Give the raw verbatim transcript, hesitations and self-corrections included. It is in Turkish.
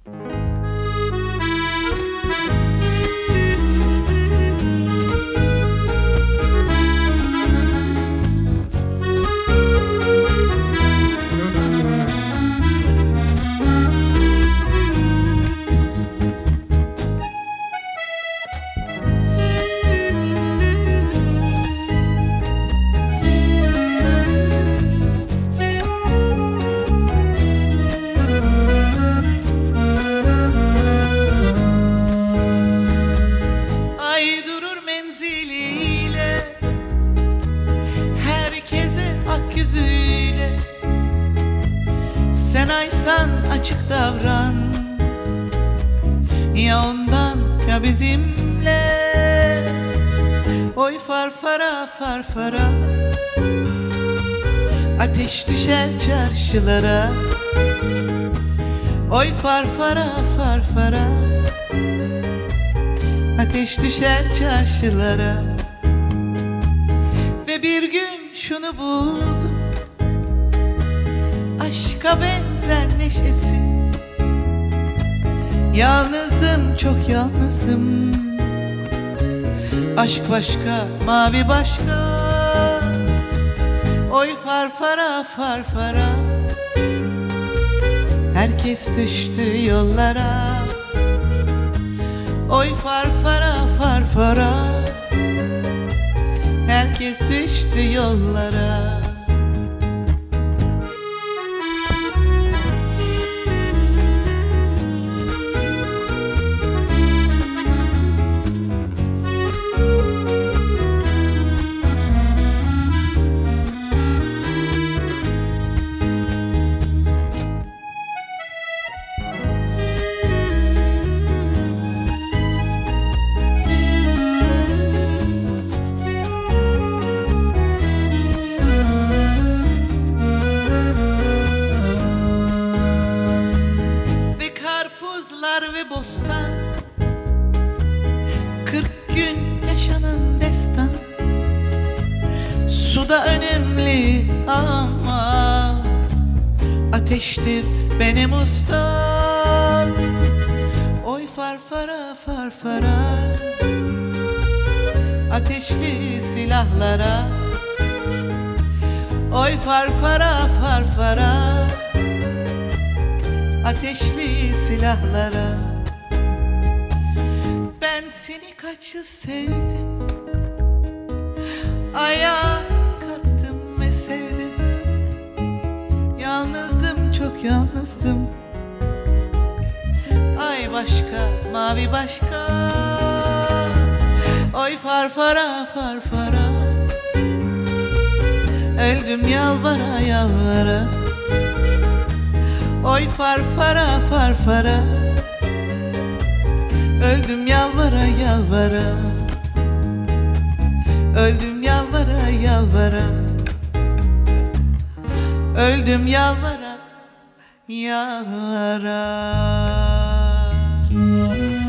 Sen aysan açık davran, ya ondan ya bizimle. Oy farfara farfara, ateş düşer çarşılara. Oy farfara farfara, ateş düşer çarşılara. Ve bir gün şunu buldum, aşka benzer neşesi. Yalnızdım, çok yalnızdım. Aşk başka, mavi başka. Oy farfara farfara, herkes düştü yollara. Oy farfara farfara, herkes düştü yollara. Ve bostan, kırk gün yaşanın destan. Suda önemli ama ateştir benim ustam. Oy farfara farfara, ateşli silahlara. Oy farfara farfara, ateşli silahlara. Ben seni kaç yıl sevdim, ayağa kattım ve sevdim. Yalnızdım, çok yalnızdım. Ay başka, mavi başka. Oy farfara farfara, öldüm yalvara yalvara. Oy farfara farfara, öldüm yalvara yalvara. Öldüm yalvara yalvara. Öldüm yalvara yalvara.